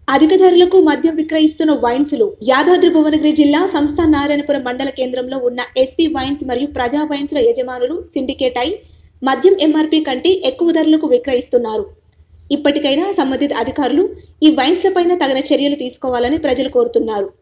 అధిక ధరలకు మద్యం విక్రయిస్తున్న వైన్స్లు యాదాద్రి భువనగిరి జిల్లా సంస్థ నారాయణపురం మండల కేంద్రంలో ఉన్న ఎస్వి వైన్స్ మరియు ప్రజా వైన్స్ల యజమానులు సిండికేట్ అయి మద్యం ఎంఆర్పీ కంటే ఎక్కువ ధరలకు విక్రయిస్తున్నారు. ఇప్పటికైనా సంబంధిత అధికారులు ఈ వైన్స్లపైన తగిన చర్యలు తీసుకోవాలని ప్రజలు కోరుతున్నారు.